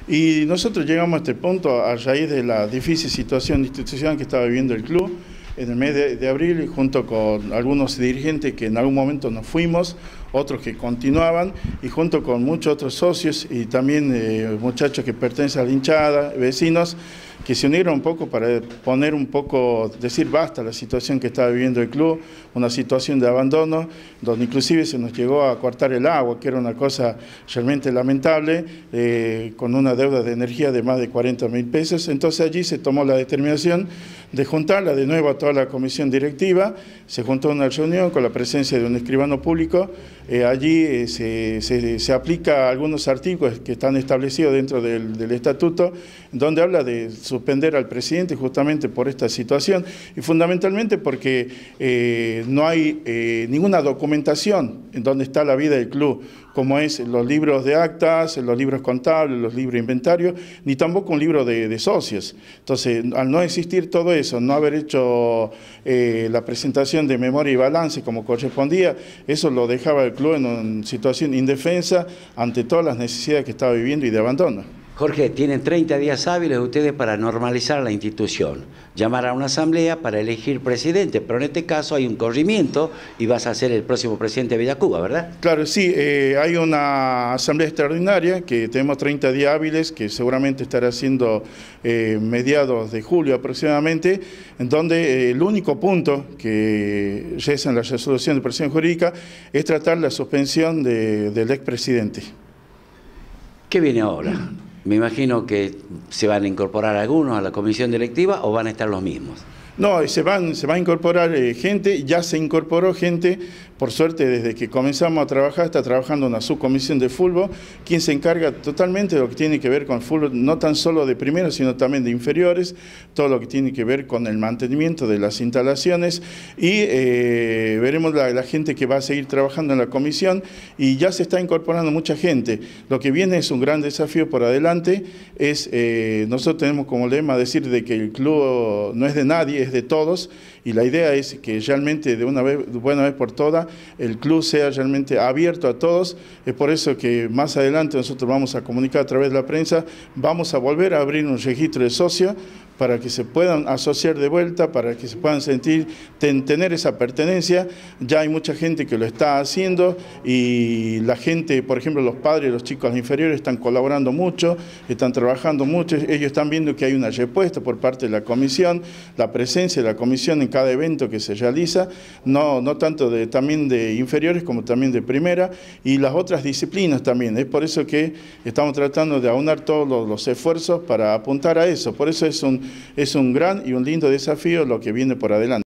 Y nosotros llegamos a este punto a raíz de la difícil situación institucional que estaba viviendo el club en el mes de abril, junto con algunos dirigentes que en algún momento nos fuimos, otros que continuaban, y junto con muchos otros socios y también muchachos que pertenecen a la hinchada, vecinos, que se unieron un poco para poner un poco, decir basta a la situación que estaba viviendo el club, una situación de abandono, donde inclusive se nos llegó a cortar el agua, que era una cosa realmente lamentable, con una deuda de energía de más de 40.000 pesos. Entonces allí se tomó la determinación de juntarla de nuevo a toda la comisión directiva, se juntó una reunión con la presencia de un escribano público, allí se aplica algunos artículos que están establecidos dentro del estatuto, donde habla de suspender al presidente justamente por esta situación y fundamentalmente porque no hay ninguna documentación en donde está la vida del club, como es los libros de actas, los libros contables, los libros de inventario, ni tampoco un libro de socios. Entonces, al no existir todo eso, no haber hecho la presentación de memoria y balance como correspondía, eso lo dejaba el club en una situación indefensa ante todas las necesidades que estaba viviendo y de abandono. Jorge, tienen 30 días hábiles ustedes para normalizar la institución, llamar a una asamblea para elegir presidente, pero en este caso hay un corrimiento y vas a ser el próximo presidente de Villacuba, ¿verdad? Claro, sí, hay una asamblea extraordinaria que tenemos 30 días hábiles, que seguramente estará siendo mediados de julio aproximadamente, en donde el único punto que reza en la resolución de presión jurídica es tratar la suspensión del expresidente. ¿Qué viene ahora? Me imagino que se van a incorporar algunos a la comisión directiva o van a estar los mismos. No, se va a incorporar gente, ya se incorporó gente, por suerte desde que comenzamos a trabajar, está trabajando una subcomisión de fútbol, quien se encarga totalmente de lo que tiene que ver con el fútbol, no tan solo de primeros, sino también de inferiores, todo lo que tiene que ver con el mantenimiento de las instalaciones y veremos la gente que va a seguir trabajando en la comisión y ya se está incorporando mucha gente. Lo que viene es un gran desafío por adelante, nosotros tenemos como lema decir de que el club no es de nadie, es de todos, y la idea es que realmente de una buena vez por todas el club sea realmente abierto a todos. Es por eso que más adelante nosotros vamos a comunicar a través de la prensa, vamos a volver a abrir un registro de socios para que se puedan asociar de vuelta, para que se puedan sentir, tener esa pertenencia. Ya hay mucha gente que lo está haciendo y la gente, por ejemplo, los padres, los chicos inferiores están colaborando mucho, están trabajando mucho, ellos están viendo que hay una respuesta por parte de la comisión, la presencia de la comisión en cada evento que se realiza, no tanto también de inferiores como también de primera y las otras disciplinas también. Es por eso que estamos tratando de aunar todos los esfuerzos para apuntar a eso. Por eso es un gran y un lindo desafío lo que viene por adelante.